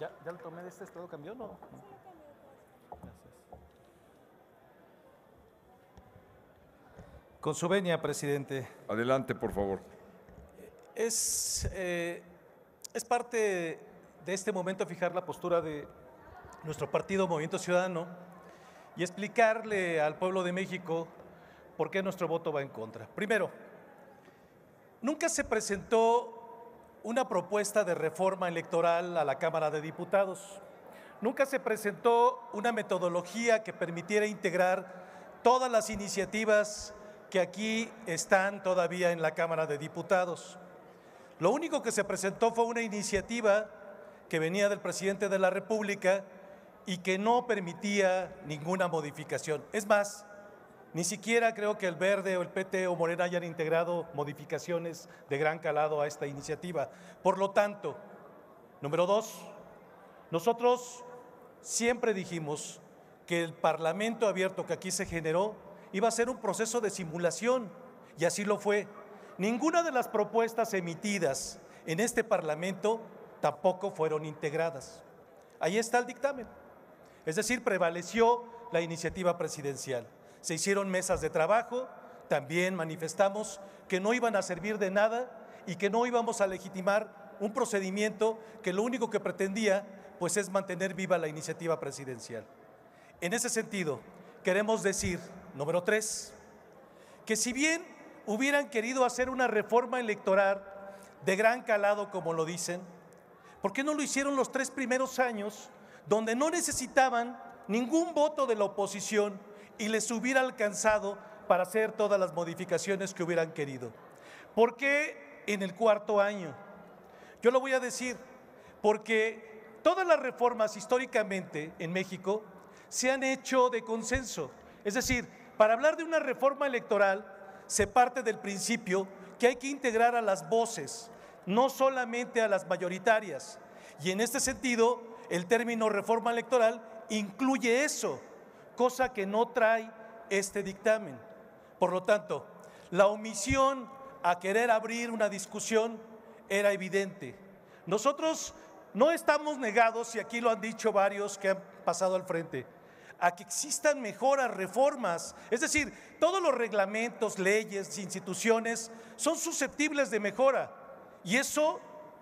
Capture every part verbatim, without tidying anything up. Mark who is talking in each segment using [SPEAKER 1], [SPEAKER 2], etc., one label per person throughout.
[SPEAKER 1] ¿Ya, ya lo tomé de este estado cambió, no? Gracias. Con su venia, presidente.
[SPEAKER 2] Adelante, por favor.
[SPEAKER 1] Es, eh, es parte de este momento fijar la postura de nuestro partido Movimiento Ciudadano y explicarle al pueblo de México por qué nuestro voto va en contra. Primero, nunca se presentó una propuesta de reforma electoral a la Cámara de Diputados. Nunca se presentó una metodología que permitiera integrar todas las iniciativas que aquí están todavía en la Cámara de Diputados. Lo único que se presentó fue una iniciativa que venía del presidente de la República y que no permitía ninguna modificación. Es más, ni siquiera creo que el Verde o el P T o Morena hayan integrado modificaciones de gran calado a esta iniciativa. Por lo tanto, número dos, nosotros siempre dijimos que el Parlamento abierto que aquí se generó iba a ser un proceso de simulación, y así lo fue. Ninguna de las propuestas emitidas en este Parlamento tampoco fueron integradas. Ahí está el dictamen. Es decir, prevaleció la iniciativa presidencial. Se hicieron mesas de trabajo, también manifestamos que no iban a servir de nada y que no íbamos a legitimar un procedimiento que lo único que pretendía pues es mantener viva la iniciativa presidencial. En ese sentido, queremos decir, número tres, que si bien hubieran querido hacer una reforma electoral de gran calado, como lo dicen, ¿por qué no lo hicieron los tres primeros años, donde no necesitaban ningún voto de la oposición y les hubiera alcanzado para hacer todas las modificaciones que hubieran querido? ¿Por qué en el cuarto año? Yo lo voy a decir, porque todas las reformas históricamente en México se han hecho de consenso. Es decir, para hablar de una reforma electoral se parte del principio que hay que integrar a las voces, no solamente a las mayoritarias. Y en este sentido, el término reforma electoral incluye eso, cosa que no trae este dictamen. Por lo tanto, la omisión a querer abrir una discusión era evidente. Nosotros no estamos negados, y aquí lo han dicho varios que han pasado al frente, a que existan mejoras, reformas. Es decir, todos los reglamentos, leyes, instituciones son susceptibles de mejora, y eso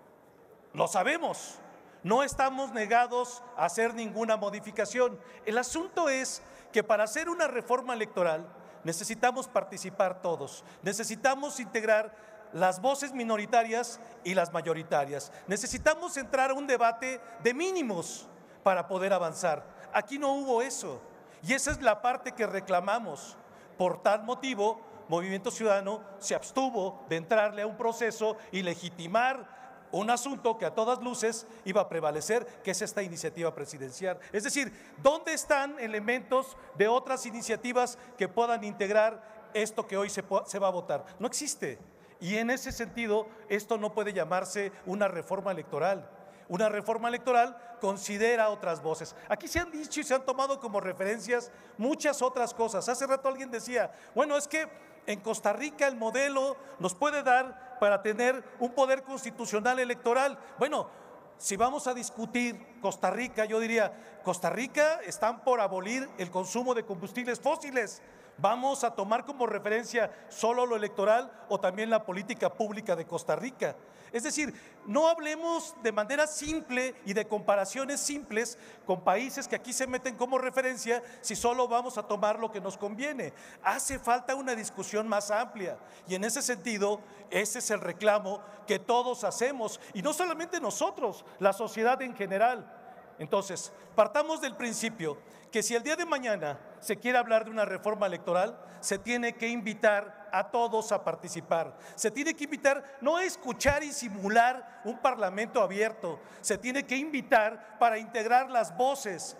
[SPEAKER 1] lo sabemos. No estamos negados a hacer ninguna modificación. El asunto es que para hacer una reforma electoral necesitamos participar todos, necesitamos integrar las voces minoritarias y las mayoritarias. Necesitamos entrar a un debate de mínimos para poder avanzar. Aquí no hubo eso, y esa es la parte que reclamamos. Por tal motivo, Movimiento Ciudadano se abstuvo de entrarle a un proceso y legitimar un asunto que a todas luces iba a prevalecer, que es esta iniciativa presidencial. Es decir, ¿dónde están elementos de otras iniciativas que puedan integrar esto que hoy se, se va a votar? No existe. Y en ese sentido, esto no puede llamarse una reforma electoral. Una reforma electoral considera otras voces. Aquí se han dicho y se han tomado como referencias muchas otras cosas. Hace rato alguien decía, bueno, es que en Costa Rica el modelo nos puede dar para tener un poder constitucional electoral. Bueno, si vamos a discutir Costa Rica, yo diría, Costa Rica están por abolir el consumo de combustibles fósiles. ¿Vamos a tomar como referencia solo lo electoral o también la política pública de Costa Rica? Es decir, no hablemos de manera simple y de comparaciones simples con países que aquí se meten como referencia si solo vamos a tomar lo que nos conviene. Hace falta una discusión más amplia, y en ese sentido, ese es el reclamo que todos hacemos, y no solamente nosotros, la sociedad en general. Entonces, partamos del principio que si el día de mañana se quiere hablar de una reforma electoral, se tiene que invitar a todos a participar. Se tiene que invitar no a escuchar y simular un parlamento abierto, se tiene que invitar para integrar las voces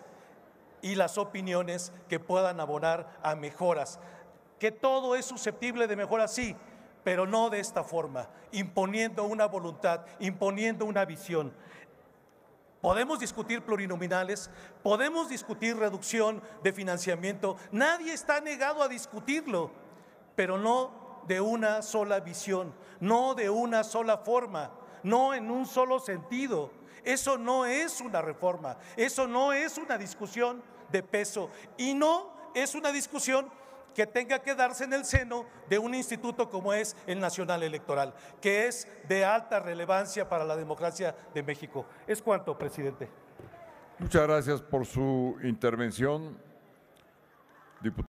[SPEAKER 1] y las opiniones que puedan abonar a mejoras. Que todo es susceptible de mejora, sí, pero no de esta forma, imponiendo una voluntad, imponiendo una visión. Podemos discutir plurinominales, podemos discutir reducción de financiamiento, nadie está negado a discutirlo, pero no de una sola visión, no de una sola forma, no en un solo sentido. Eso no es una reforma, eso no es una discusión de peso y no es una discusión que tenga que darse en el seno de un instituto como es el Nacional Electoral, que es de alta relevancia para la democracia de México. Es cuanto, presidente.
[SPEAKER 2] Muchas gracias por su intervención, diputado.